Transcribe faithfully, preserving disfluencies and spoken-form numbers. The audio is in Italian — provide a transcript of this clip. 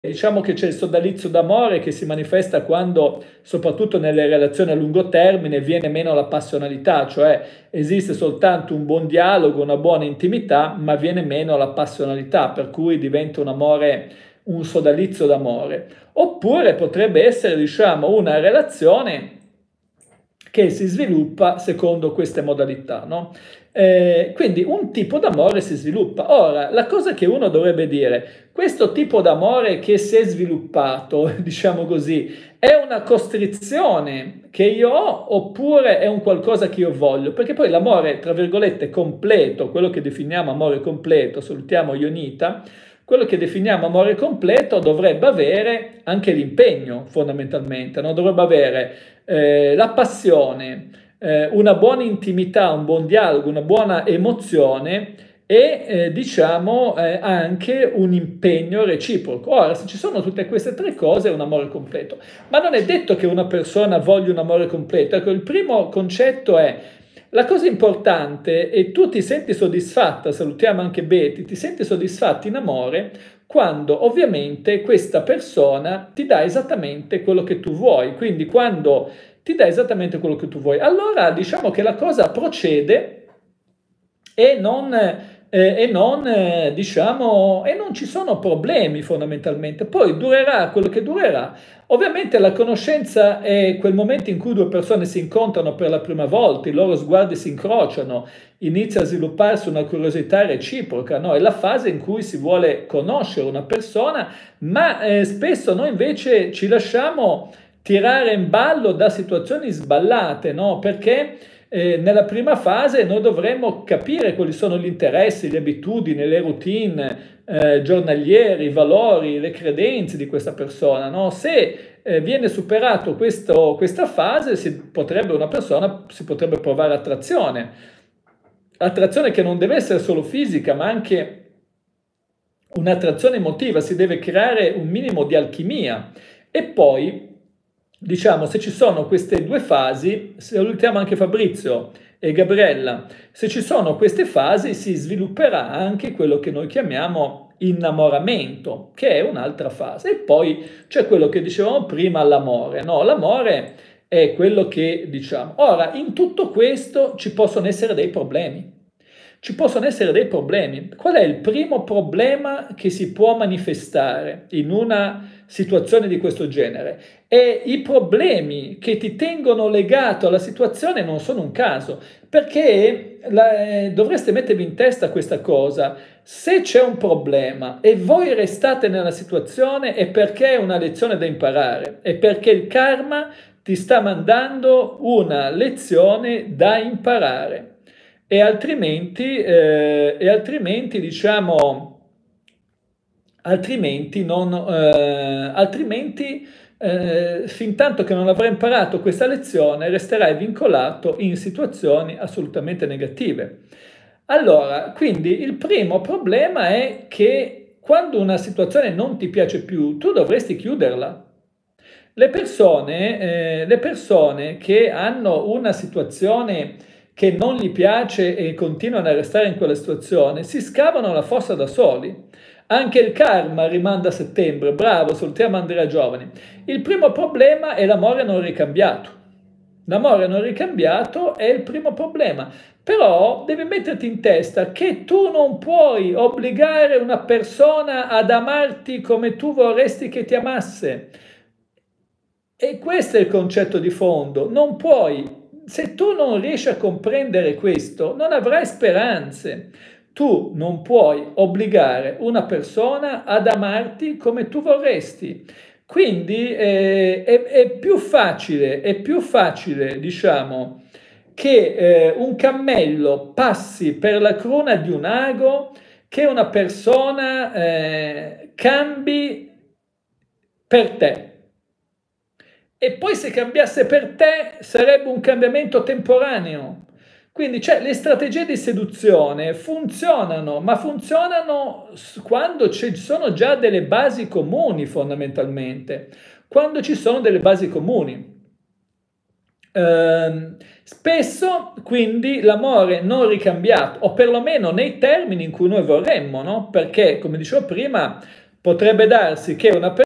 diciamo che c'è il sodalizio d'amore che si manifesta quando, soprattutto nelle relazioni a lungo termine, viene meno la passionalità, cioè esiste soltanto un buon dialogo, una buona intimità, ma viene meno la passionalità, per cui diventa un amore, un sodalizio d'amore. Oppure potrebbe essere, diciamo, una relazione che si sviluppa secondo queste modalità, no? Eh, quindi un tipo d'amore si sviluppa. Ora, la cosa che uno dovrebbe dire, questo tipo d'amore che si è sviluppato, diciamo così, è una costrizione che io ho oppure è un qualcosa che io voglio? Perché poi l'amore, tra virgolette, completo, quello che definiamo amore completo, salutiamo Ionita, quello che definiamo amore completo dovrebbe avere anche l'impegno, fondamentalmente, no? Dovrebbe avere eh, la passione, eh, una buona intimità, un buon dialogo, una buona emozione e eh, diciamo eh, anche un impegno reciproco. Ora, se ci sono tutte queste tre cose è un amore completo, ma non è detto che una persona voglia un amore completo. Ecco, il primo concetto è: la cosa importante, e tu ti senti soddisfatta, salutiamo anche Betty, ti senti soddisfatta in amore quando ovviamente questa persona ti dà esattamente quello che tu vuoi. Quindi quando ti dà esattamente quello che tu vuoi, allora diciamo che la cosa procede e non, eh, e non eh, diciamo, e non ci sono problemi fondamentalmente. Poi durerà quello che durerà. Ovviamente la conoscenza è quel momento in cui due persone si incontrano per la prima volta, i loro sguardi si incrociano, inizia a svilupparsi una curiosità reciproca, no? È la fase in cui si vuole conoscere una persona, ma eh, spesso noi invece ci lasciamo tirare in ballo da situazioni sballate, no? Perché eh, nella prima fase noi dovremmo capire quali sono gli interessi, le abitudini, le routine eh, giornaliere, i valori, le credenze di questa persona, no? Se eh, viene superato questo, questa fase, si potrebbe, una persona si potrebbe provare attrazione. Attrazione che non deve essere solo fisica, ma anche un'attrazione emotiva, si deve creare un minimo di alchimia. E poi, diciamo, se ci sono queste due fasi, salutiamo anche Fabrizio e Gabriella, se ci sono queste fasi si svilupperà anche quello che noi chiamiamo innamoramento, che è un'altra fase. E poi c'è quello che dicevamo prima, l'amore, no? L'amore è quello che diciamo. Ora, in tutto questo ci possono essere dei problemi. Ci possono essere dei problemi. Qual è il primo problema che si può manifestare in una situazione di questo genere? E i problemi che ti tengono legato alla situazione non sono un caso, perché la, eh, dovreste mettervi in testa questa cosa. Se c'è un problema e voi restate nella situazione è perché è una lezione da imparare, è perché il karma ti sta mandando una lezione da imparare. E altrimenti, eh, e altrimenti diciamo, altrimenti non, eh, altrimenti eh, fin tanto che non avrai imparato questa lezione resterai vincolato in situazioni assolutamente negative. Allora, quindi il primo problema è che quando una situazione non ti piace più, tu dovresti chiuderla. Le persone, eh, le persone che hanno una situazione che non gli piace e continuano a restare in quella situazione, si scavano la fossa da soli. Anche il karma rimanda a settembre, bravo, salutiamo Andrea Giovani. Il primo problema è l'amore non ricambiato. L'amore non ricambiato è il primo problema. Però devi metterti in testa che tu non puoi obbligare una persona ad amarti come tu vorresti che ti amasse. E questo è il concetto di fondo. Non puoi. Se tu non riesci a comprendere questo, non avrai speranze. Tu non puoi obbligare una persona ad amarti come tu vorresti. Quindi eh, è, è più facile, è più facile, diciamo, che eh, un cammello passi per la cruna di un ago che una persona eh, cambi per te. E poi se cambiasse per te sarebbe un cambiamento temporaneo. Quindi cioè, le strategie di seduzione funzionano, ma funzionano quando ci sono già delle basi comuni fondamentalmente, quando ci sono delle basi comuni. Eh, spesso quindi l'amore non ricambiato, o perlomeno nei termini in cui noi vorremmo, no? Perché come dicevo prima, Potrebbe darsi che una persona